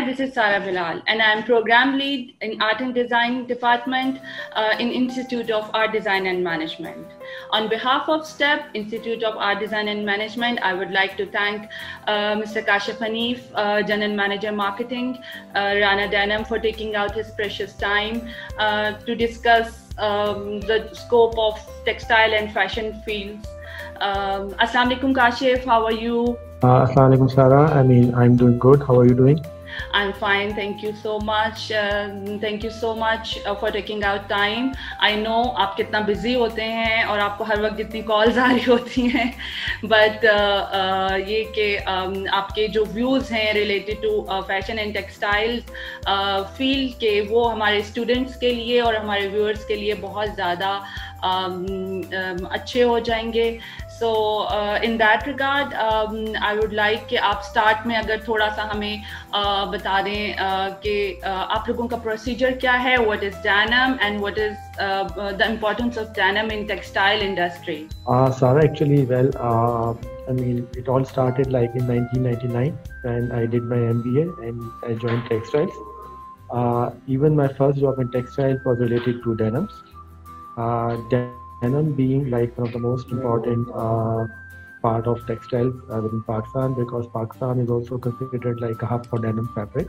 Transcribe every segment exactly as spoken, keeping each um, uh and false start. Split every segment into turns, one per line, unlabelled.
Hi, this is Sara Bilal, and I'm Program Lead in Art and Design Department uh, in Institute of Art Design and Management. On behalf of STEP, Institute of Art Design and Management, I would like to thank uh, Mister Kashif Hanif, uh, General Manager Marketing, uh, Rana Denham, for taking out his precious time uh, to discuss um, the scope of textile and fashion fields. Um, Assalamu alaikum, Kashif, how are you?
Uh, Assalamu alaikum, Sara. I mean, I'm doing good. How are you doing?
I'm fine. Thank you so much. Uh, thank you so much uh, for taking out time. I know आप कितना busy होते हैं और आपको हर वक्त जितनी calls आ रही होती हैं, but uh, uh, ये कि um, आपके जो views हैं related to uh, fashion and textiles uh, field के वो हमारे students के लिए और हमारे viewers के लिए बहुत ज़्यादा um, um, अच्छे हो जाएंगे. So uh, in that regard, um, I would like कि आप start में अगर थोड़ा सा हमें uh, बता दें uh, कि uh, आप लोगों का procedure क्या है, what is denim and what is uh, the importance of denim in textile industry?
Uh, Sara, actually, well, uh, I mean, it all started like in nineteen ninety-nine when I did my M B A and I joined textiles. Uh, even my first job in textiles was related to denims. Uh, Denim being like one of the most important uh, part of textiles uh, within Pakistan, because Pakistan is also considered like a hub for denim fabric.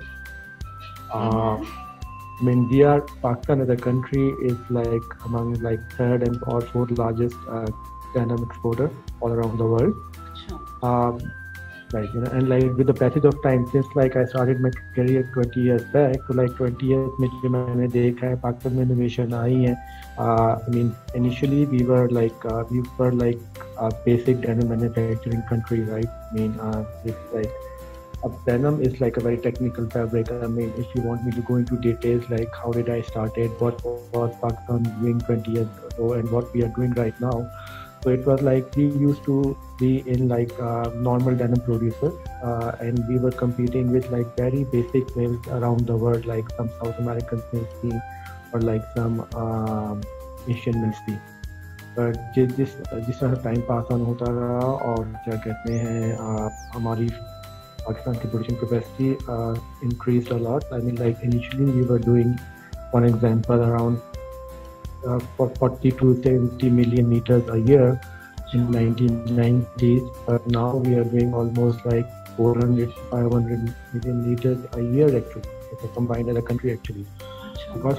Uh, I mean, we are Pakistan as a country is like among like third and or fourth largest uh, denim exporter all around the world. Uh, like you know, and like with the passage of time, since like I started my career twenty years back, so like twenty years में जो मैंने देखा है पाकिस्तान में innovation आई है. Uh, I mean, initially we were like uh, we were like a basic denim manufacturing country, right? I mean, uh, it's like a denim is like a very technical fabric. I mean, if you want me to go into details, like how did I started, what was Pakistan doing twenty years ago, and what we are doing right now. So it was like we used to be in like uh, normal denim producer, uh, and we were competing with like very basic mills around the world, like some South American mills or like some um, Asian mills भी. But जिस जिस जिस तरह time pass on होता रहा और क्या कहते हैं हमारी पाकिस्तान की production capacity increased a lot. I mean, like initially we were doing, one example, around uh, for forty to seventy million meters a year in nineteen nineties, but now we are doing almost like four hundred to five hundred million liters a year actually, if I combine as a country actually. Because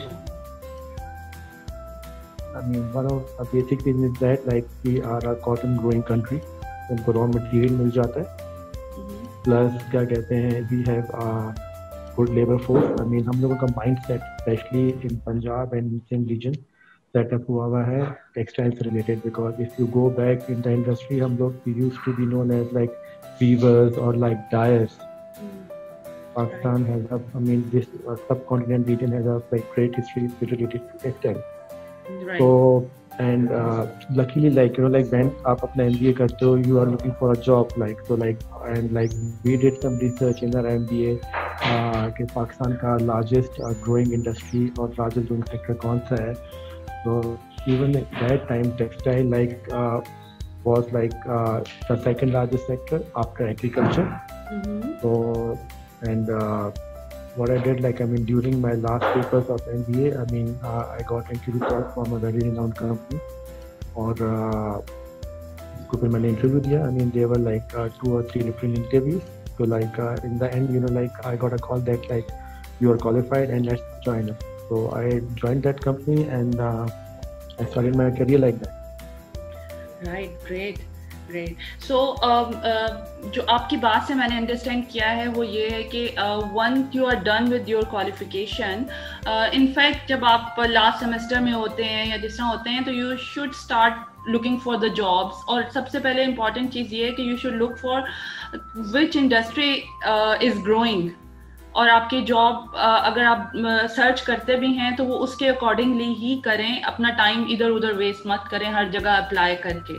I mean, one of the basic things is that like we are a cotton growing country, हमको raw material मिल जाता है, plus क्या कहते हैं we have a good labor force. I mean, हम लोगों का mindset, especially in Punjab and Sindh region, setup हुआ हुआ है textiles related, because if you go back in the industry, हम लोग we used to be known as like weavers or like dyers. Pakistan has a, I mean, this uh, subcontinent region has a like great history related to textile.
Right.
So and uh, luckily, like you know, like when आप अपना M B A करते हो, you are looking for a job, like so like and like we did some research in our M B A uh, कि पाकिस्तान का largest uh, growing industry और largest growing sector कौन सा है. So even at that time, textile like uh, was like uh, the second largest sector after agriculture.
Mm-hmm.
So and uh, what I did, like I mean, during my last papers of M B A, I mean, uh, I got actually called from a very renowned company, or uh, को फिर मैंने interview दिया. I mean, they were like uh, two or three different interviews. So like uh, in the end, you know, like I got a call that like you are qualified and let's join us. So I joined that company and uh, I started my career like that.
Right, great. Great. So, um, uh, जो आपकी बात से मैंने understand किया है वो ये है कि once you are done with your qualification, uh, in fact जब आप last semester में होते हैं या जिस तरह होते हैं तो you should start looking for the jobs. और सबसे पहले important चीज़ ये है कि you should look for which industry uh, is growing. और आपकी जॉब uh, अगर आप सर्च uh, करते भी हैं तो वो उसके अकॉर्डिंगली ही करें, अपना टाइम इधर उधर वेस्ट मत करें हर जगह अप्लाई करके.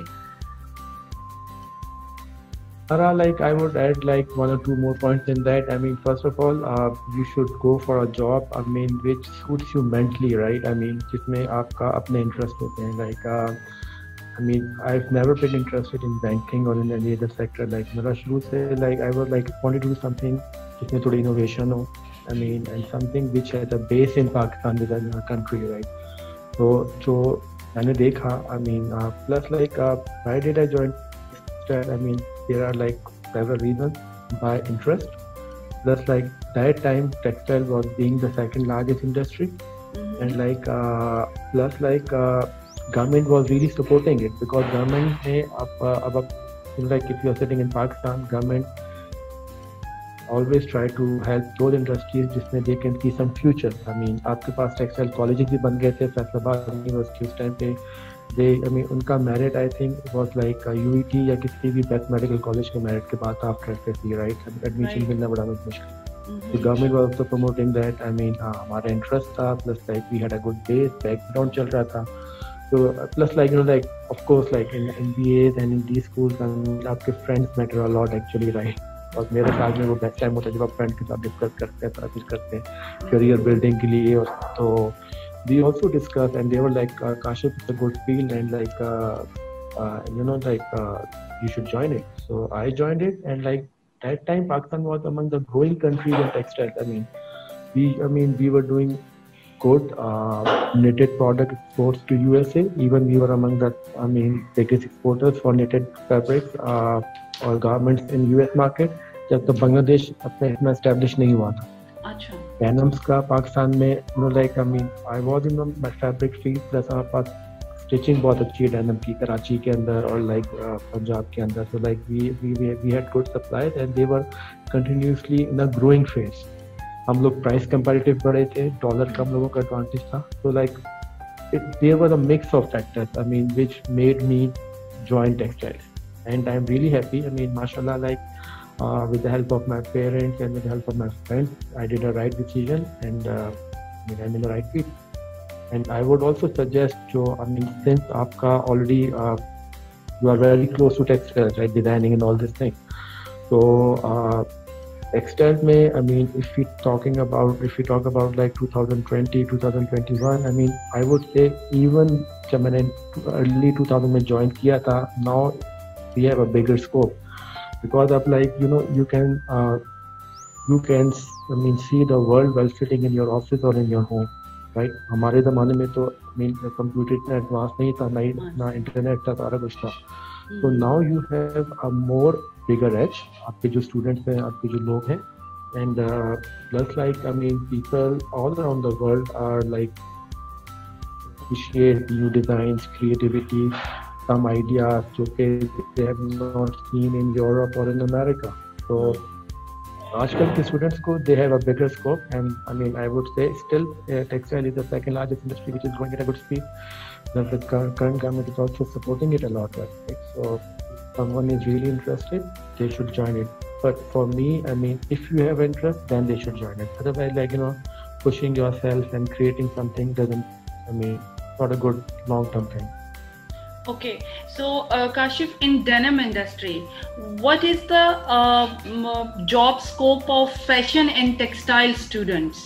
Sara, like I would add like one or two more points in that. I mean, first of all, uh, you should go for a job, I mean, which suits you mentally, right? I mean, जिसमें आपका अपने interest होते हैं. Like, uh, I mean, I've never been interested in banking or in any other sector. Like, मेरा शुरू से like I was like wanted to do something जिसमें थोड़ी innovation हो, I mean, and something which has a base in Pakistan within our country, right? So जो मैंने देखा, I mean, uh, plus like uh, why did I join textile? I mean, there are like several reasons. By interest, plus like that time textile was being the second largest industry, mm-hmm. and like uh, plus like uh, government was really supporting it, because government ने अब अब like if you are sitting in Pakistan, government always try to help those industries जिसमें they can see some future. I mean, आपके पास textile colleges भी बन गए थे, Faisalabad university उस टाइम पे, they I mean उनका merit I think was like U E T या किसी भी best medical college के merit के बाद after S S C, right? Admission मिलना बड़ा मुश्किल. The government was also promoting that. I mean, uh, हमारा interest था, plus like we had a good base, background चल रहा था. So uh, plus like you know like of course like in M B As and in these schools, I mean, आपके friends matter a lot actually, right? और मेरे ख्याल में वो best time होता है जब आप फ्रेंड के साथ डिस्कस करते हैं, सारा कुछ करते हैं करियर बिल्डिंग के लिए. और तो we also discussed and they were like uh, Kashif, it's a good field and like uh, uh, you know like uh, you should join it. So I joined it, and like that time Pakistan was among the growing countries in textiles. I mean we I mean we were doing good uh, knitted product exports to U S A. Even we were among the I mean biggest exporters for knitted fabrics uh, or garments in U S market, जब तक बांग्लादेश अपने इतना establish नहीं हुआ था.
अच्छा.
Denims का पाकिस्तान में no like I mean I was in the fabric field, plus हमारे पास स्टिचिंग बहुत अच्छी है डेनिम की कराची के अंदर और लाइक पंजाब के अंदर. So like we we we had good supplies and they were continuously in a growing phase. हम लोग प्राइस कंपैरेटिव बढ़े थे, डॉलर का हम लोगों का एडवांटेज था. So like there was a mix of factors I mean which made me join textiles, and I am really happy. I mean माशाल्लाह like Uh, with the help of my parents and with the help of my friends, I did a right decision, and uh, I mean, I'm in the right field. And I would also suggest, Jo, I mean, since aapka already uh, you are very close to textiles, right, designing and all these things. So uh, textiles may, I mean, if we talking about, if we talk about like twenty twenty, twenty twenty-one, I mean, I would say even जब मैंने early two thousand में join किया था, now we have a bigger scope. Because of like you know you can uh, you can I mean see the world while sitting in your office or in your home, right? हमारे ज़माने में तो I mean computer इतना advanced नहीं था, ना ना internet था, सारा कुछ था. So now you have a more bigger edge. आपके जो students हैं, आपके जो लोग हैं, and uh, plus like I mean people all around the world are like appreciate new designs, creativity, some ideas जो कि they have not seen in Europe or in America. So आजकल के students को they have a bigger scope, and I mean I would say still uh, textile is the second largest industry which is growing at a good speed. The current, current government is also supporting it a lot, right? So if someone is really interested, they should join it. But for me, I mean if you have interest, then they should join it. Otherwise, like you know, pushing yourself and creating something doesn't, I mean, not a good long-term thing.
Okay, so uh, Kashif, in denim industry, what is the uh, job scope of fashion and textile students?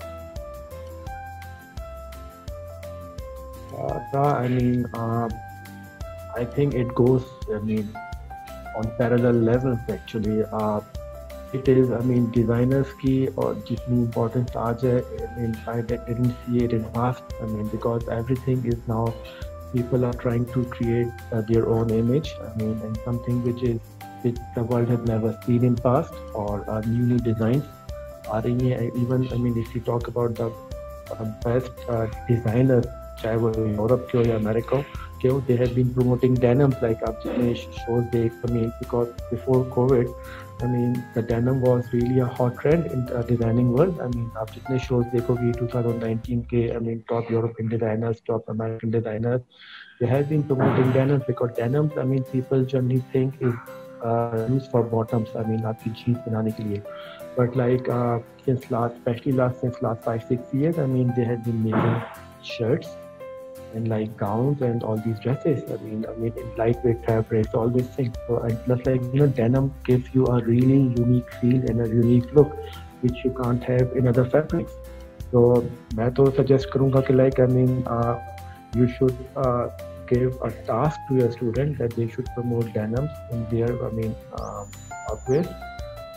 Uh, I mean, uh, I think it goes, I mean, on parallel levels actually. Uh, it is, I mean, designers की और जितनी importance आज है, I mean, I didn't see it in past. I mean, because everything is now. People are trying to create uh, their own image, I mean, and something which is which the world has never seen in past, or uh, new new designs are in here. Even I mean, if you talk about the uh, best uh, designers, चाहे वो Europe के हो या America के हो, they have been promoting denim. Like आप जितने shows देख, I mean, because before COVID, I mean, the denim was really a hot trend in the designing world. I mean, आप जितने shows देखोगे twenty nineteen के, I mean, top European designers, top American designers, they have been promoting denim, because denim, I mean, people generally think is uh, used for bottoms. I mean, आपकी jeans बनाने के लिए. But like uh, since last, especially last since last five six years, I mean, they have been making shirts and like gowns and all these dresses. I mean, I mean, in lightweight fabrics, all these things. So, and plus, like you know, denim gives you a really unique feel and a unique look, which you can't have in other fabrics. So, मैं तो suggest करूँगा कि like I mean, uh, you should uh, give a task to your student that they should promote denims in their I mean uh, outfits,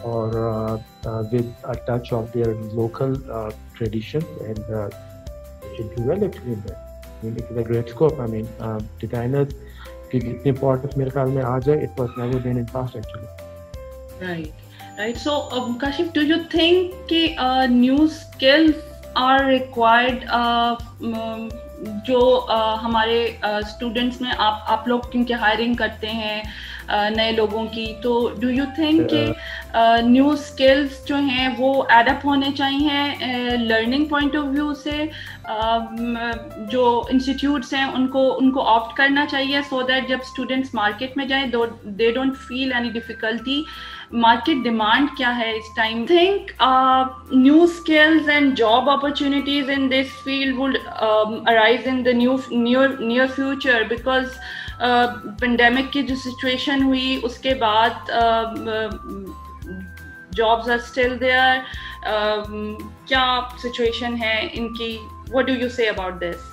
or uh, uh, with a touch of their local uh, traditions, and uh, they should do well actually in that. I mean, it is a great scope. I mean, uh, designers, की जितनी importance मेरे ख्याल में आ जाए, it was never been in past actually.
Right, right. So, um, Kashif, do you think कि uh, new skills are required? Uh, um, जो uh, हमारे students uh, में आप आप लोग क्योंकि हायरिंग करते हैं uh, नए लोगों की, तो डू यू थिंक कि न्यू स्किल्स जो हैं वो एडप्ट होने चाहिए लर्निंग पॉइंट ऑफ व्यू से? uh, जो इंस्टीट्यूट्स हैं उनको उनको ऑप्ट करना चाहिए सो so दैट जब स्टूडेंट्स मार्केट में जाएं they don't feel any difficulty? Market demand क्या है इस time? Think new skills and job opportunities in this field would arise in the new near near future, because pandemic की जो situation हुई उसके बाद जॉब्स आर स्टिल देयर. क्या situation है इनकी? What do you say about this?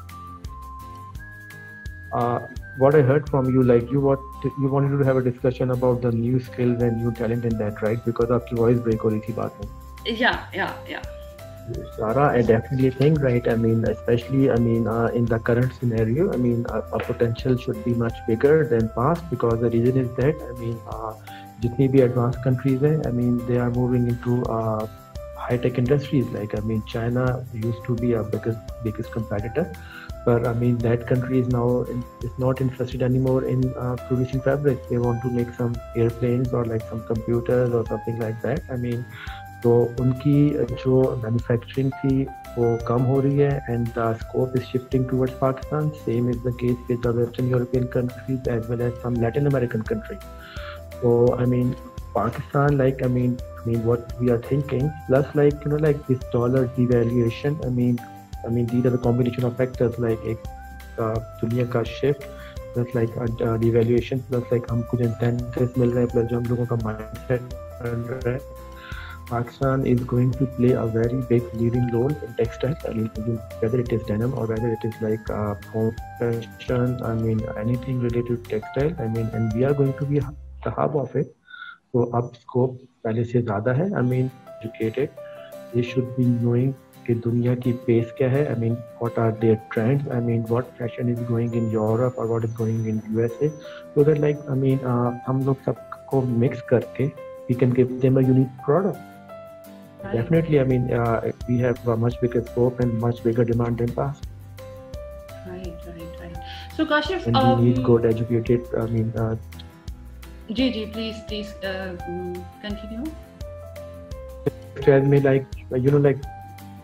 What I heard from you, like you what you wanted to have a discussion about the new skills and new talent in that, right? Because आपकी voice break हो रही थी बात में.
Yeah, yeah, yeah.
Sara, I definitely think, right? I mean, especially, I mean, uh, in the current scenario, I mean, uh, our potential should be much bigger than past, because the reason is that, I mean, uh, jitni bhi advanced countries hai, I mean, they are moving into uh, high-tech industries. Like, I mean, China used to be our biggest biggest competitor. But I mean, that country is now in, is not interested anymore in uh, producing fabrics. They want to make some airplanes or like some computers or something like that. I mean, so उनकी जो manufacturing थी वो कम हो रही है, and the scope is shifting towards Pakistan. Same is the case with the Western European countries as well as some Latin American countries. So I mean, Pakistan, like I mean, I mean what we are thinking, plus like you know like this dollar devaluation. I mean. I mean, these are the combination of factors like एक दुनिया का shift, plus like a, a devaluation, plus like हम कुछ incentives मिल रहे हैं, plus जो हम लोगों का mindset बन रहा है. Pakistan is going to play a very big leading role in textiles. I mean, whether it is denim or whether it is like uh, home fashion. I mean, anything related to textile. I mean, and we are going to be the hub of it. So, अब scope पहले से ज़्यादा है. I mean, educated, they should be knowing कि दुनिया की pace क्या है. I mean, what are their trends? I mean, what fashion is going in Europe or what is going in U S A? So that like, I mean, uh, हम लोग सबको mix करके we can give them a unique product. Right. Definitely, I mean, uh, we have a much bigger scope and much bigger demand than past.
Right, right, right. So Kashif,
and
um,
we need good educated. I mean, uh,
ji ji, please, please uh, continue.
Tell me like, you know, like.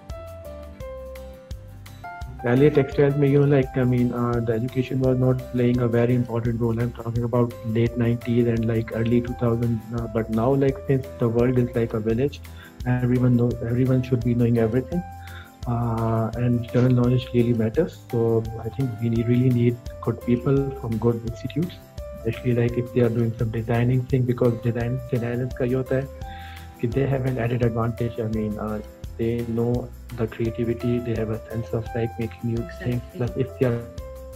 Earlier textiles में, you know, like, I mean, uh, the education was not playing a very important role. I'm talking about late nineties and like early two thousands. Uh, but now, like, since the world is like a village, everyone knows, everyone should be knowing everything. Uh, and general knowledge really matters. So I think we need, really need good people from good institutes, especially like if they are doing some designing thing, because design designers का ये होता है कि they have an added advantage. I mean, uh, they know the creativity, they have a sense of like making new exactly. things. Plus if they are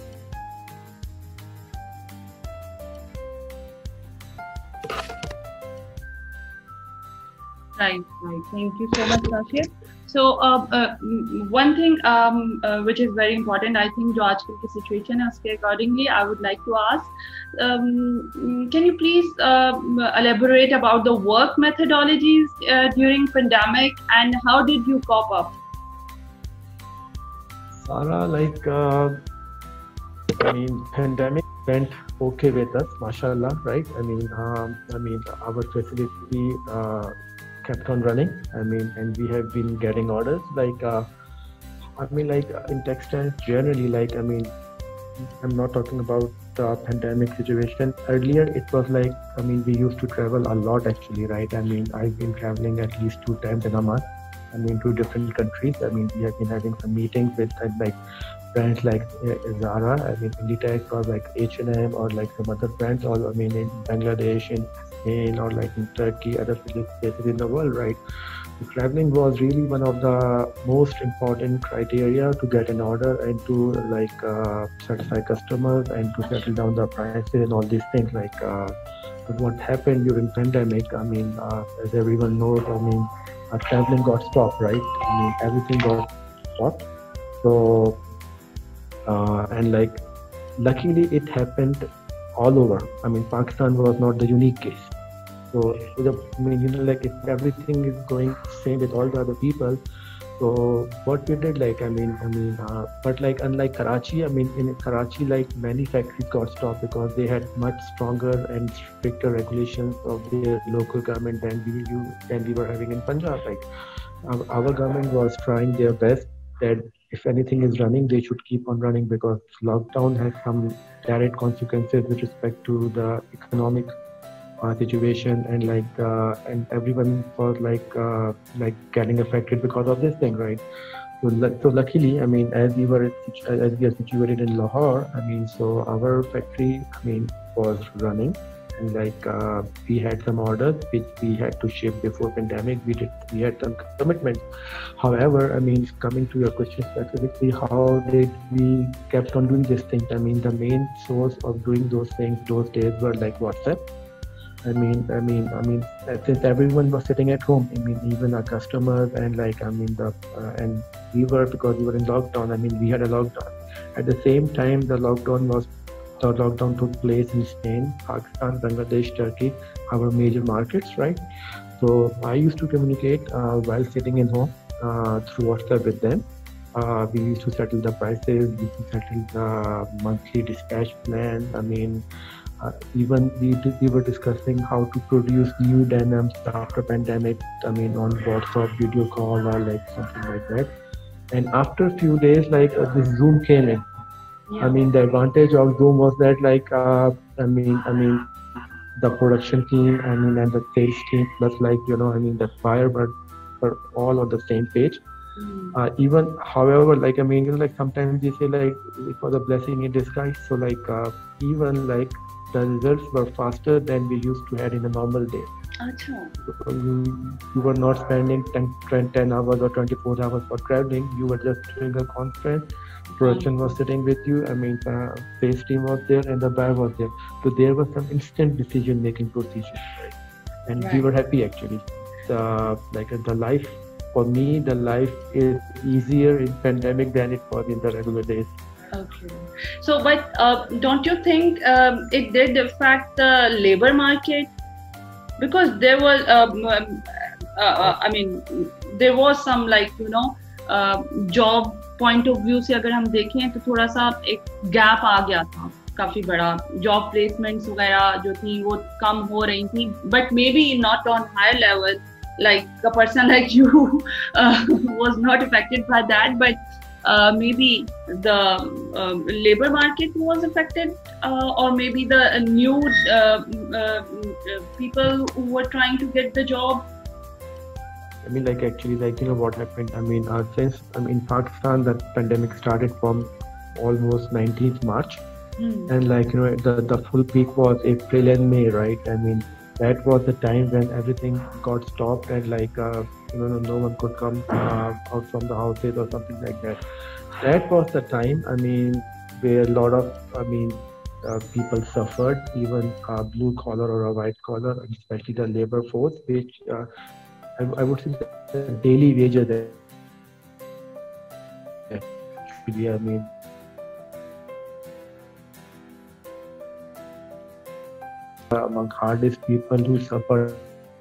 right, right. Thank you so much, Kashif. So uh, uh, one thing um, uh, which is very important, I think, जो आजकल की situation है उसके accordingly, I would like to ask, um, can you please uh, elaborate about the work methodologies uh, during pandemic and how did you cope up?
Sara, like, uh, I mean, pandemic went okay with us, mashallah, right? I mean, um, I mean, our facility uh, kept on running. I mean, and we have been getting orders. Like, uh, I mean, like in textiles generally, like, I mean, I'm not talking about the pandemic situation. Earlier, it was like, I mean, we used to travel a lot actually, right? I mean, I've been traveling at least two times in a month. I mean, to different countries. I mean, we have been having some meetings with uh, like brands like uh, Zara, I mean, Inditex, or like H and M, or like some other brands, or I mean, in Bangladesh, in Spain, or like in Turkey, other places in the world, right? So traveling was really one of the most important criteria to get an order and to like uh, satisfy customers and to settle down the prices and all these things. Like, uh, but what happened during pandemic, I mean, uh, as everyone knows, I mean, uh, traveling got stopped, right? I mean, everything got stopped. So, uh, and like, luckily it happened all over. I mean, Pakistan was not the unique case. So, I mean, you know, like if everything is going same with all the other people, so what we did, like, I mean, I mean, uh, but like unlike Karachi, I mean, in Karachi, like many factories got stopped because they had much stronger and stricter regulations of their local government than we than we were having in Punjab. Like our, our government was trying their best that if anything is running, they should keep on running because lockdown has some direct consequences with respect to the economic uh, situation, and like uh, and everyone was like uh, like getting affected because of this thing, right? So, so luckily, I mean, as we were as we are situated in Lahore, I mean, so our factory, I mean, was running, and like uh, we had some orders which we had to ship before pandemic. We did we had some commitments. However, I mean, coming to your question specifically, how did we kept on doing these things? I mean, the main source of doing those things those days were like WhatsApp. I mean, I mean, I mean, since everyone was sitting at home, I mean, even our customers and like, I mean, the uh, and we were because we were in lockdown. I mean, we had a lockdown. At the same time, the lockdown was the lockdown took place in Spain, Pakistan, Bangladesh, Turkey, our major markets, right? So I used to communicate uh, while sitting in home uh, through WhatsApp with them. Uh, we used to settle the prices. We used to settle the monthly dispatch plan. I mean. Uh, even we did, we were discussing how to produce new denims after pandemic. I mean, on WhatsApp video call or like something like that. And after a few days, like uh, this Zoom came in. Yeah. I mean, the advantage of Zoom was that, like, uh, I mean, I mean, the production team, I mean, and the sales team, plus like you know, I mean, the buyer were, were all on the same page. Mm. Uh, even, however, like I mean, you know, like sometimes they say like it was a blessing in disguise. So like uh, even like. The results were faster than we used to have in a normal day. Achha. So you, you were not spending ten, ten hours or twenty-four hours for traveling. You were just doing a conference. Production was sitting with you. I mean, the sales team was there and the buyer was there. So there was some instant decision-making procedure, right? And right. we were happy actually. The like the life for me, the life is easier in pandemic than it was in the regular days.
Okay. So, but uh, don't you think um, it did affect the labor market? Because there was, um, uh, uh, I mean, there was some like, you know, uh, job point of view से अगर हम देखें तो थोड़ा सा एक gap आ गया था काफी बड़ा. Job placements वगैरह जो थी वो कम हो रही थी. But maybe not on higher level, like a person like you uh, was not affected by that, but Uh, maybe the uh, labor market was affected, uh, or maybe the uh, new uh, uh, people who were trying to get the job.
I mean, like actually, like you know what happened. I mean, uh, since I mean, in Pakistan, the pandemic started from almost nineteenth March, mm. and like you know, the the full peak was April and May, right? I mean, that was the time when everything got stopped and like. Uh, No, no, no one could come uh, out from the houses or something like that. That was the time, I mean, where a lot of, I mean, uh, people suffered, even uh, blue collar or a white collar, especially the labor force, which uh, I, I would say the daily wages there. I mean, among hardest people who suffered.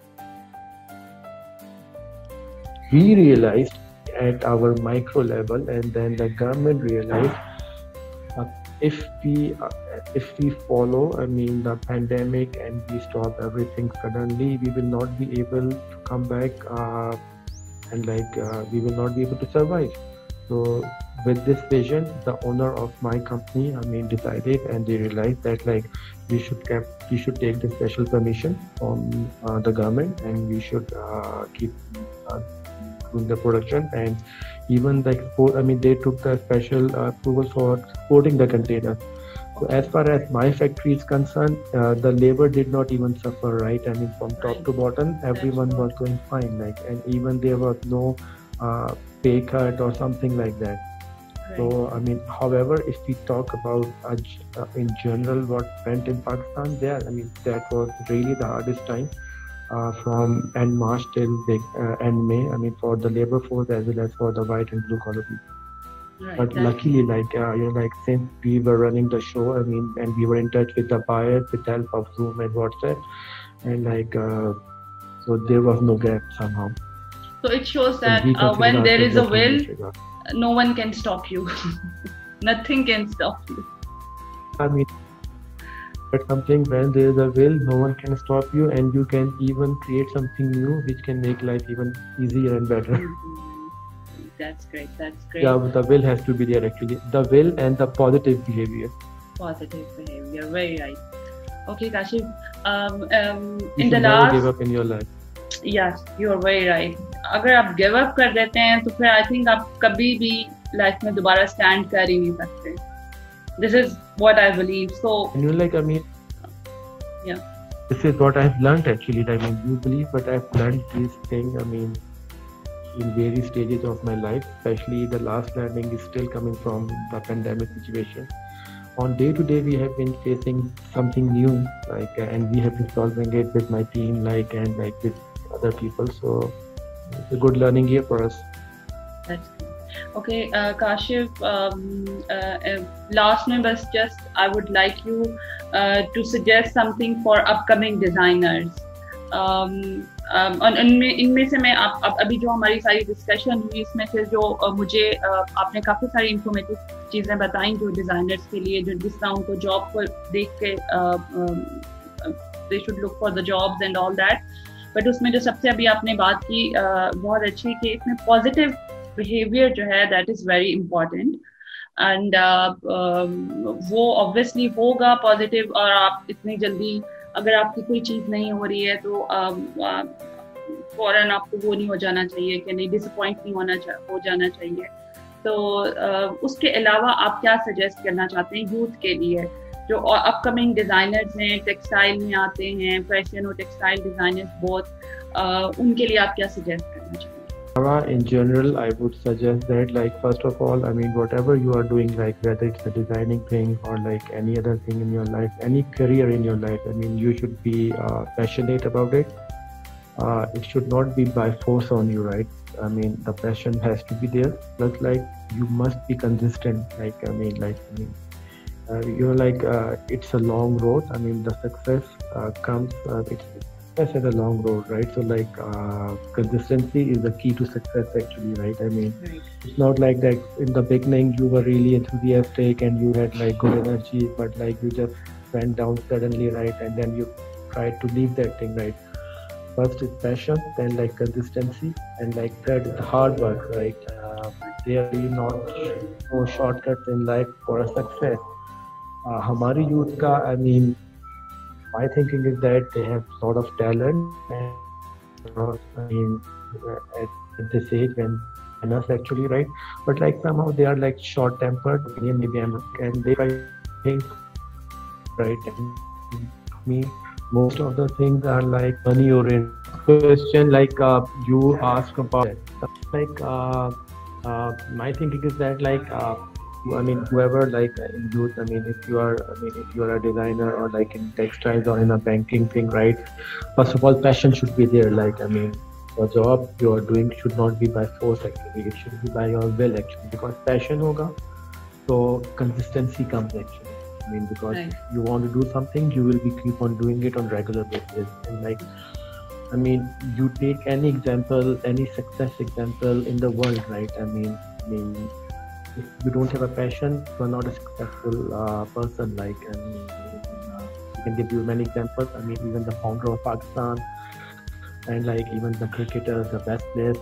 We realized at our micro level, and then the government realized uh, if we uh, if we follow, I mean, the pandemic and we stop everything suddenly, we will not be able to come back, uh, and like uh, we will not be able to survive. So with this vision, the owner of my company, I mean, decided, and they realized that like we should keep, we should take the special permission from uh, the government, and we should uh, keep. Uh, in the production, and even the export, I mean, they took the special uh, approval for exporting the container. So as far as my factory is concerned, uh, the labor did not even suffer, right? I mean, from top to bottom, everyone was going fine, like, and even there was no uh, pay cut or something like that. So, I mean, however, if we talk about uh, uh, in general what went in Pakistan there, I mean, that was really the hardest time uh, from end March till the, uh, end May. I mean, for the labor force as well as for the white and blue collar people. Right, but luckily, like uh, you know, like since we were running the show, I mean, and we were in touch with the buyer with the help of Zoom and WhatsApp, and like uh, so there was no gap somehow.
So it shows that uh, when there is a will, no one can stop you. Nothing can stop you.
I mean, but something when there is a will, no one can stop you, and you can even create something new which can make life even easier and better.
Mm-hmm. That's great. That's great.
Yeah, the will has to be there actually. The will and the positive behavior.
Positive behavior. Very right. Okay, Kashif. Um, um,
you
in the
never
last.
give up in your life.
Yes, you are very right. अगर आप give up कर देते हैं तो फिर I think आप कभी भी लाइफ में दोबारा स्टैंड कर ही नहीं सकते. This is what I believe. So,
and you like, I mean,
yeah.
This is what I've learned actually. I mean, you believe, but I've learned this thing. I mean, in various stages of my life, especially the last learning is still coming from the pandemic situation. On day to day, we have been facing something new, like, uh, and we have been solving it with my team, like, and like with other people. So it's a good learning year for us.
That's good. Okay, uh, Kashif, um, uh, uh, last में बस just I would like you uh, to suggest something for upcoming designers. Um, um, और इनमें इनमें से मैं आप, आप अभी जो हमारी सारी डिस्कशन हुई इसमें से जो uh, मुझे uh, आपने काफ़ी सारी इंफॉर्मेटिव चीज़ें बताई जो डिज़ाइनर्स के लिए जो जिस तरह उनको जॉब को देख के they should look for the jobs and all that. But उसमें जो सबसे अभी आपने बात की uh, बहुत अच्छी कि इसमें पॉजिटिव बिहेवियर जो है that is very important and वो ऑब्वियसली होगा पॉजिटिव. और आप इतनी जल्दी अगर आपकी कोई चीज़ नहीं हो रही है तो फौरन आपको वो नहीं हो जाना चाहिए कि नहीं डिसअपॉइंट नहीं होना हो जाना चाहिए. तो uh, उसके अलावा आप क्या सजेस्ट करना चाहते हैं यूथ के लिए जो अपकमिंग डिजाइनर्स हैं, टेक्सटाइल में आते हैं, फैशन और टेक्सटाइल डिजाइनर्स बोथ, उनके लिए आप क्या सजेस्ट करना चाहेंगे?
In general, I would suggest that, like, first of all, I mean, whatever you are doing, like whether it's a designing thing or like any other thing in your life, any career in your life, I mean, you should be uh, passionate about it. Uh, it should not be by force on you, right? I mean, the passion has to be there. Plus, like, you must be consistent. Like, I mean, like, I mean, uh, you know, like, uh, it's a long road. I mean, the success uh, comes. Uh, it's success is a long road, right? So, like, uh, consistency is the key to success, actually, right? I mean, right. It's not like that in the beginning you were really enthusiastic and you had like good energy, but like you just went down suddenly, right? And then you tried to leave that thing, right? First is passion, then like consistency, and like third is hard work, right? Uh, there are not no shortcuts in life for a success. Uh, हमारी youth का, I mean, my thinking is that they have sort of talent, and uh, I mean, at, at this age when enough actually, right? But like somehow they are like short-tempered. Maybe I'm and they think, right? And me. Most of the things are like money oriented. Question like uh, you ask about it. Like uh, uh, my thinking is that like uh, I mean whoever like in youth, I mean if you are I mean if you are a designer or like in textiles or in a banking thing, right? First of all, passion should be there. Like I mean the job you are doing should not be by force actually. It should be by your will actually, because passion hoga, so consistency comes actually. I mean, because right. If you want to do something, you will be keep on doing it on regular basis. And like, I mean, you take any example, any success example in the world, right? I mean, I mean, if you don't have a passion, you are not a successful uh, person. Like, I mean, uh, I can give you many examples. I mean, even the founder of Pakistan, and like even the cricketers, the best players,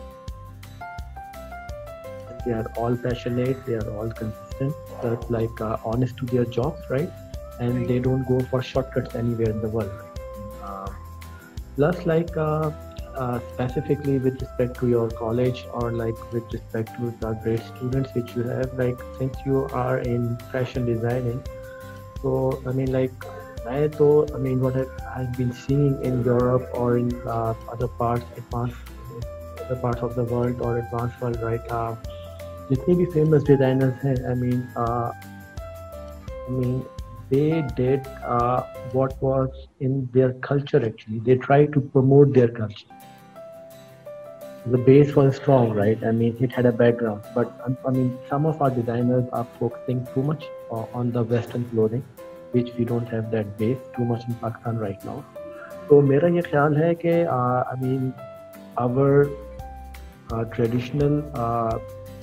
they are all passionate. They are all consistent. But like uh, honest to their jobs, right? And right. They don't go for shortcuts anywhere in the world. Uh, plus, like uh, uh, specifically with respect to your college or like with respect to the great students which you have, like since you are in fashion designing, so I mean, like I thought, I mean, what I've, I've been seeing in Europe or in uh, other parts, advanced, other parts of the world or advanced world, right? Uh, जितने भी famous designers हैं, I mean, uh, I mean, they did uh, what was in their culture actually. They tried to promote their culture. The base was strong, right? I mean, it had a background, but um, I mean, some of our designers are focusing too much uh, on the Western clothing, which we don't have that base too much in Pakistan right now. So, मेरा ये ख्याल है कि uh, I mean, our uh, traditional uh,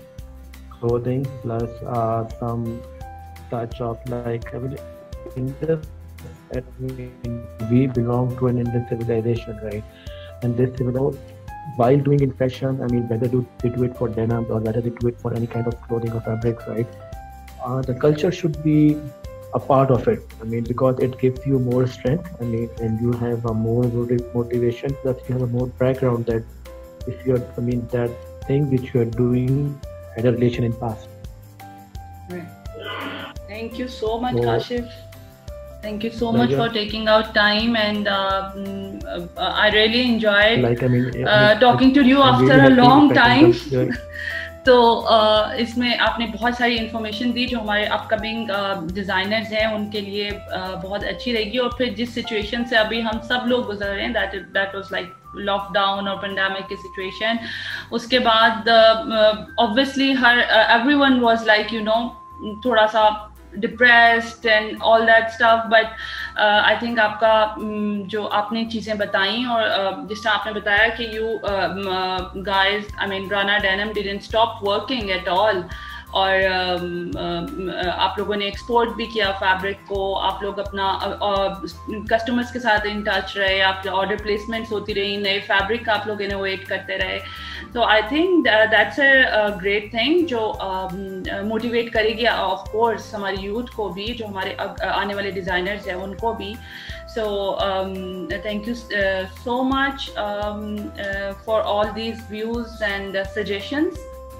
clothing plus uh, some touch of like I mean, Indus, I mean, we belong to an Indian civilization, right? And this civilization, while doing in fashion, I mean, whether do they do it for denim or whether they do it for any kind of clothing or fabrics, right? Uh, the culture should be a part of it. I mean, because it gives you more strength. I mean, and you have a more motivation. Plus, you have a more background that if you're, I mean, that thing which you are doing had a relation in past.
Right. Thank you so much,
So,
Kashif. Thank you so much
pleasure.
for taking out time, and uh, mm, uh, I really enjoyed
Like, I mean,
uh, talking to you
I'm
after
really
a
happy
long
if I can
time.
come here.
तो uh, इसमें आपने बहुत सारी information दी जो हमारे upcoming designers हैं उनके लिए uh, बहुत अच्छी रहेगी, और फिर जिस सिचुएशन से अभी हम सब लोग गुजर रहे हैं, that that was like lockdown और पेंडेमिक की सिचुएशन, उसके बाद ऑब्वियसली uh, हर everyone was like you know थोड़ा सा depressed and all that stuff, but uh, I think आपका um, जो आपने चीज़ें बताई और uh, जिस तरह आपने बताया कि you um, uh, guys, I mean Rana Denim didn't stop working at all, और um, uh, आप लोगों ने एक्सपोर्ट भी किया फैब्रिक को, आप लोग अपना कस्टमर्स uh, uh, के साथ इन टच रहे, आप ऑर्डर प्लेसमेंट्स होती रही, नए फैब्रिक आप लोग इनोवेट करते रहे. तो I think that's a great thing जो मोटिवेट uh, करेगी ऑफ कोर्स हमारी यूथ को भी, जो हमारे uh, आने वाले डिज़ाइनर्स हैं उनको भी. So um, thank you uh, so much um, uh, for all these views and uh, suggestions.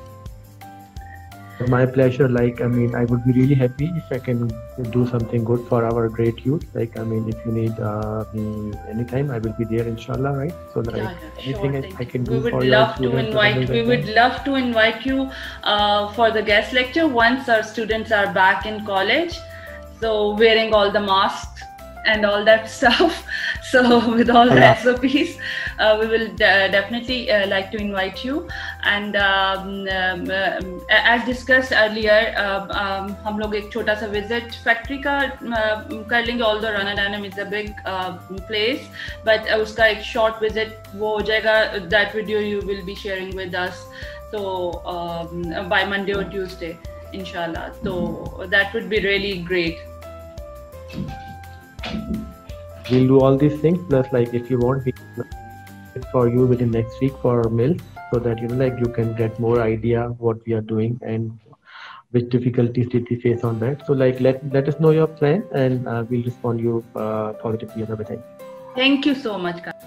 My pleasure. Like, I mean, I would be really happy if I can do something good for our great youth. Like, I mean, if you need uh, me anytime, I will be there, inshallah, right? So, like,
Yeah, yeah,
anything
sure,
I, I can
we
do
would
for
love
your
to
students or
invite
something
we
like
would
that.
love to invite you uh, for the guest lecture once our students are back in college, so wearing all the masks and all that stuff. So with all the S O Ps, uh, we will de- definitely uh, like to invite you. And um, um, um, as discussed earlier, uh, um, हम लोग एक छोटा सा visit factory का uh, कर लेंगे. Although Rana Denim is a big uh, place, but uh, उसका एक short visit वो हो जाएगा. That video you will be sharing with us. So um, by Monday or Tuesday, inshallah. So that would be really great.
We'll do all these things. Plus, like, if you want, we can it for you within next week for Mill, so that you know, like, you can get more idea what we are doing and which difficulties did we face on that. So, like, let let us know your plan, and uh, we'll respond you uh, positively on everything.
Thank you so much, Ka-